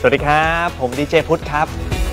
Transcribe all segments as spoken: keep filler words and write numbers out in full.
สวัสดีครับผมดีเจพุทธครับ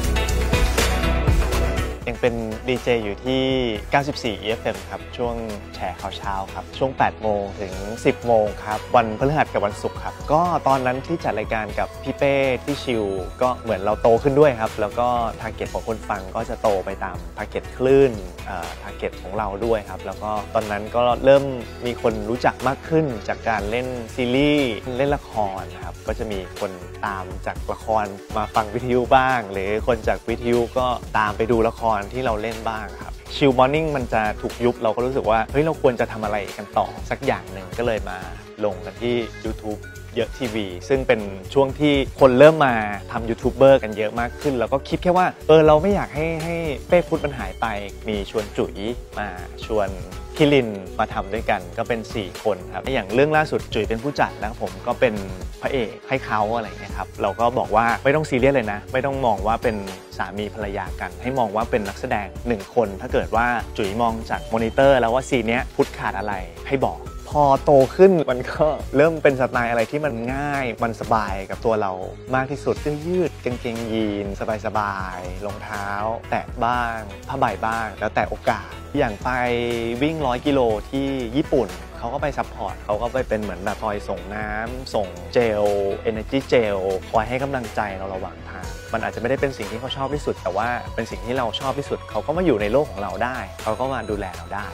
ยังเป็นดีเจอยู่ที่เก้าสิบสี่ อี เอฟ เอ็ม ครับช่วงแชร์ข่าวเช้าครับช่วงแปดโมงถึงสิบโมงครับวันพฤหัสกับวันศุกร์ครับก็ตอนนั้นที่จัดรายการกับพี่เป้ที่ชิวก็เหมือนเราโตขึ้นด้วยครับแล้วก็ทาร์เก็ตของคนฟังก็จะโตไปตามทาร์เก็ตคลื่นเอ่อทาร์เก็ตของเราด้วยครับแล้วก็ตอนนั้นก็เริ่มมีคนรู้จักมากขึ้นจากการเล่นซีรีส์เล่นละครนะครับก็จะมีคนตามจากละครมาฟังวิทยุบ้างหรือคนจากวิทยุก็ตามไปดูละครที่เราเล่นบ้างครับชิลมอร์นิ่งมันจะถูกยุบเราก็รู้สึกว่าเฮ้ยเราควรจะทำอะไรกันต่อสักอย่างหนึ่งก็เลยมาลงกันที่ YouTube เยอะทีวีซึ่งเป็นช่วงที่คนเริ่มมาทำยูทูบเบอร์กันเยอะมากขึ้นแล้วก็คิดแค่ว่าเออเราไม่อยากให้ให้เป้พุทธมันหายไปมีชวนจุ๋ยมาชวนคิรินมาทำด้วยกันก็เป็นสี่คนครับอย่างเรื่องล่าสุดจุ๋ยเป็นผู้จัดแล้วผมก็เป็นพระเอกให้เขาอะไรอย่างเงี้ยครับเราก็บอกว่าไม่ต้องซีเรียสเลยนะไม่ต้องมองว่าเป็นสามีภรรยากันให้มองว่าเป็นนักแสดงหนึ่งคนถ้าเกิดว่าจุ๋ยมองจากมอนิเตอร์แล้วว่าซีนเนี้ยพุทธขาดอะไรให้บอกพอโตขึ้นมันก็เริ่มเป็นสไตล์อะไรที่มันง่ายมันสบายกับตัวเรามากที่สุดเสื้อยืดกางเกงยีนสบายๆรองเท้าแตะบ้างผ้าใบบ้างแล้วแต่โอกาสอย่างไปวิ่งร้อยกิโลที่ญี่ปุ่นเขาก็ไปซัพพอร์ตเขาก็ไปเป็นเหมือนแบบคอยส่งน้ำส่งเจล Energy Gel คอยให้กำลังใจเราระหว่างทางมันอาจจะไม่ได้เป็นสิ่งที่เขาชอบที่สุดแต่ว่าเป็นสิ่งที่เราชอบที่สุดเขาก็มาอยู่ในโลกของเราได้เขาก็มาดูแลเราได้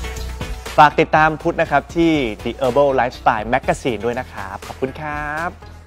ฝากติดตามพุทธนะครับที่ The Herbal Lifestyle Magazine ด้วยนะครับขอบคุณครับ